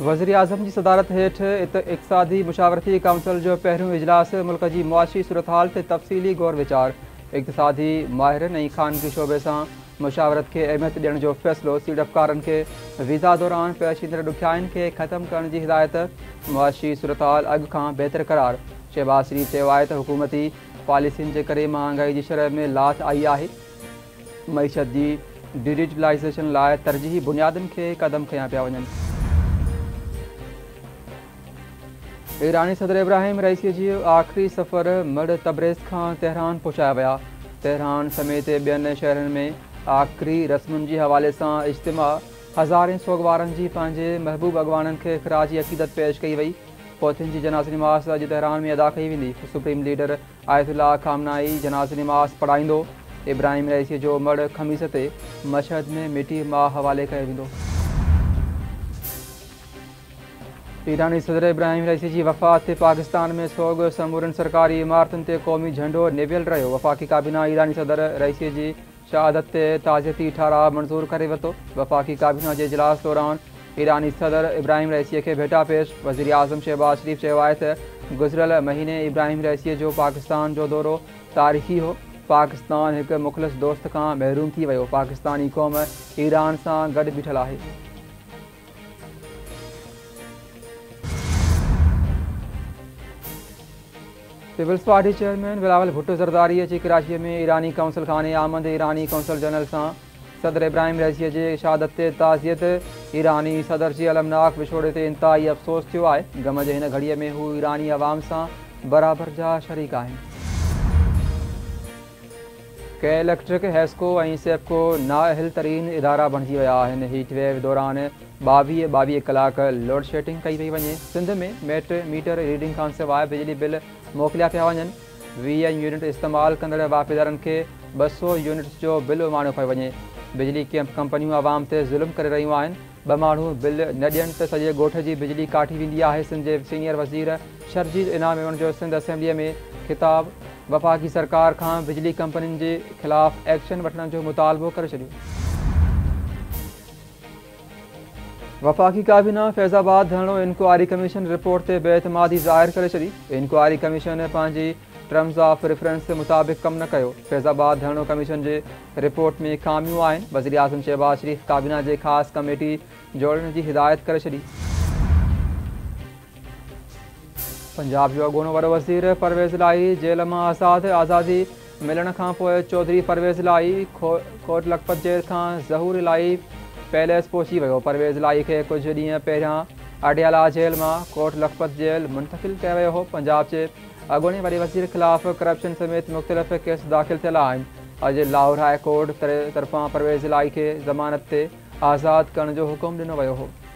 वज़ीर आज़म की सदारत हेठ इक़्तिसादी मुशावरती काउंसिल जो पहिरियों इजलास मुल्क की मुआशी सूरत हाल से तफ़सीली गौर विचार। इक़्तिसादी माहिरनि ऐं ख़ानगी शोबे से मुशावरत के अहमियत ॾियण जो फ़ैसिलो। सीड़पकारनि के वीज़ा दौरान पेश ईंदड़ ॾुखियाईनि के ख़त्म करण की हिदायत। मुआशी सूरत हाल अॻु खां बहितर करार। शहबाज शरीफ़ चयो आहे त हुकूमती पॉलिसियुनि जे करे महांगाई की शरह में लाथ आई आहे। मईशत की डिजिटलाइज़ेशन लाइ तरजीही बुनियादुनि के क़दम खयां पिया वञनि। ईरानी सदर इब्राहिम रईसी जी आख़िरी सफ़र मड तबरेज़ खां तेहरान पहुचाया विया। तेहरान समेत ॿियनि शहरनि में आख़िरी रस्मुनि जे हवाले सां इज्तिमा। हज़ारें सोगवारनि जी पंहिंजे महबूब अॻवाननि खे ख़िराजी अक़ीदत पेश कई वई। पोथियुनि जी जनाज़ नमाज़ अॼु तेहरान में अदा कई वेंदी। सुप्रीम लीडर आयतुल्लाह खामनाई जनाज़ नमाज़ पढ़ाईंदो। इब्राहिम रईसी जो मड ख़मीस ते मशहद में मिटी मां हवाले कयो वेंदो। ईरानी सदर इब्राहिम रईसी की वफ़ात ते पाकिस्तान में सोग। समूरनि सरकारी इमारतुनि ते क़ौमी झंडो निबियल रहियो। वफ़ाक़ी काबीना ईरानी सदर रईसी की शहादत ते ताज़ियती ठाराह मंज़ूर करे वरितो। वफ़ाक़ी काबीना के इजलास दौरान ईरानी सदर इब्राहिम रईसी के भेटा पेश। वज़ीर आज़म शहबाज शरीफ़ चयो आहे त गुज़िरियल महीने इब्राहिम रईसी जो पाकिस्तान जो दौरो तारीख़ी हो। पाकिस्तान एक मुख़लिस दोस्त का महरूम थी वियो। पाकिस्तानी क़ौम ईरान से गॾु बीठल आहे। पीपल्स पार्टी चेयरमैन बिलावल भुट्टो ज़रदारी की कराची में ईरानी काउंसिल खाने आमद। ईरानी काउंसिल जनरल से सदर इब्राहिम रईसी के शहादत ते ताज़ियत। ईरानी सदर की अलमनाक विछोड़े ते इंतहाई अफ़सोस थियो आहे। गम जे हिन घड़ीअ में हू ईरानी अवाम से बराबर जा शरीक आहिनि। के इलेक्ट्रिक हेस्को और सेप्को नाअहल तरीन इदारा बणिजी विया आहिनि। हीट वेव दौरान 22 कलाक लोड शेडिंग कई पई वञे। सिंध में मीटर रीडिंग खां सवाइ बिजली बिल मोकिलिया पिया वञनि। 20 यूनिट इस्तेमाल कंदड़ वापिदारनि खे 200 यूनिट्स जो बिल उमाणियो पियो वञे। बिजली कंपनियूं आवाम ते ज़ुल्म करे रहियूं आहिनि। 2 माण्हू बिल न ॾियनि त सॼे ॻोठ जी बिजली काटी वेंदी आहे। सिंध जे सीनियर वज़ीर शर्जील इनाम एवण जो सिंध असेंबलीअ में ख़िताब। वफ़ाक़ी सरकार खां बिजली कंपनियुनि जे ख़िलाफ़ एक्शन वठण जो मुतालबो करे छॾियो। वफ़ाक़ी काबीना फैज़ाबाद धरणो इंक्वायरी कमीशन रिपोर्ट ते बेएतमादी ज़ाहिर करे छॾी। इंक्वायरी कमीशन पंहिंजी टर्म्स ऑफ रेफरेंस मुताबिक़ कमु न कयो। फैज़ाबाद धरणो कमीशन जे रिपोर्ट में ख़ामियूं आहिनि। वज़ीर आज़म शहबाज शरीफ़ काबीना जे ख़ासि कमेटी जोड़ण की हिदायत करे छॾी। पंजाब जो अॻूणो वॾो वज़ीर परवेज़ लाई जेल में आज़ादी मिलण खां पोइ चौधरी परवेज़ लाई कोट लखपत जेल खां ज़हूर लाई पैलेस पहुची वियो। परवेज़ लाई के कुछ ॾींहं पहिरियां अडियाला जेल में कोट लखपत जेल मुंतकिल किया वियो हो। पंजाब के अॻूणे वॾे वज़ीर ख़िलाफ़ करप्शन समेत मुख़्तलिफ़ केस दाख़िल थियल आहिनि। अॼु लाहौर हाई कोर्ट तरफ़ां परवेज़ लाई के ज़मानत ते आज़ादु करण जो हुकुम ॾिनो वियो हो।